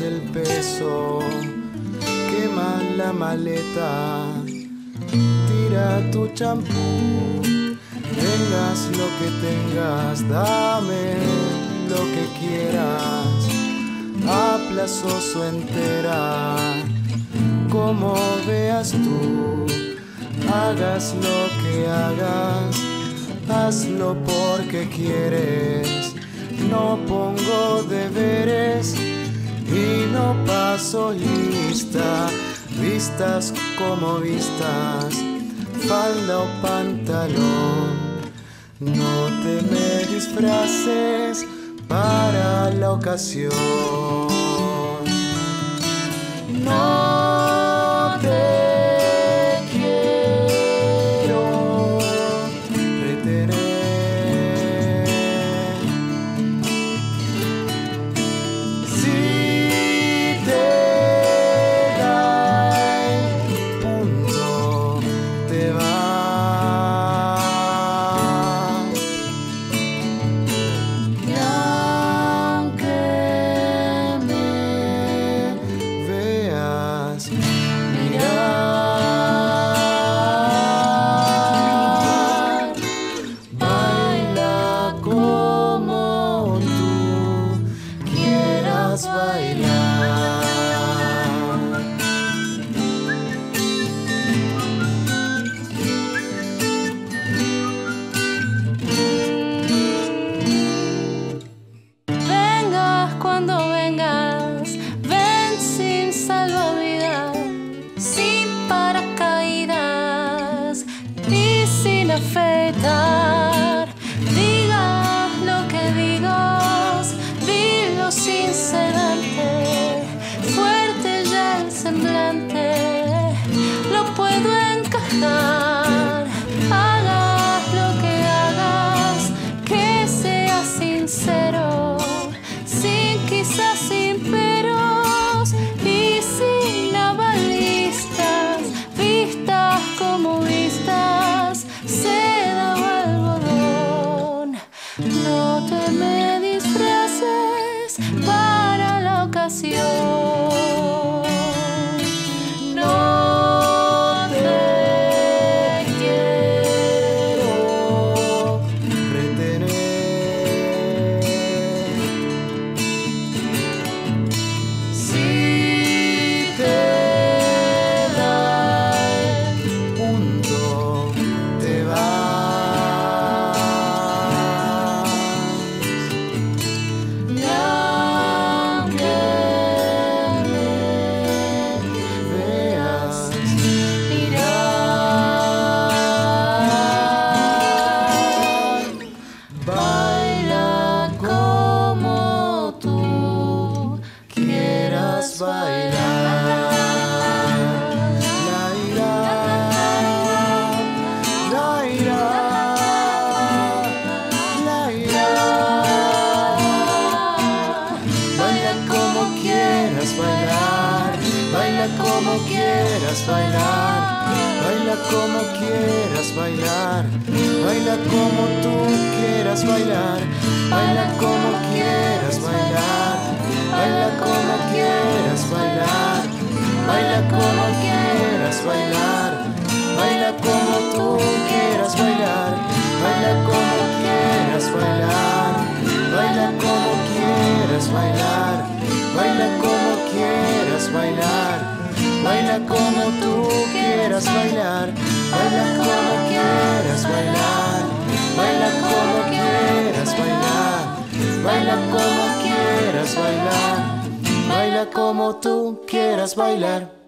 el peso, quema la maleta, tira tu champú, tengas lo que tengas, dame lo que quieras, a plazoso entera, como veas tú, hagas lo que hagas, hazlo porque quieres, no pongo deberes y no paso lista, vistas como vistas, falda o pantalón, no te me disfraces para la ocasión, no te afeitar, digas lo que digas, dilo sin sedante, fuerte ya el semblante, lo puedo encajar, hagas lo que hagas, que sea sincero, sin quizás sin peros y sin avalistas, vistas como vistas, seda o algodón, no te me disfraces para la ocasión. No te quiero retener. Si te da el punto, te vas. Y aunque me veas tirar, baila como tú quieras bailar. La ira, la ira, la ira. Baila como quieras bailar, baila como quieras bailar, baila como quieras bailar, baila como tú quieras bailar, baila como quieras bailar, baila como quieras bailar, baila como quieras bailar, baila como tú quieras bailar, baila como quieras bailar, baila como quieras bailar, baila como quieras bailar, baila como tú quieras bailar, baila como quieras bailar, baila como quieras bailar, baila como quieras bailar, baila como tú quieras bailar.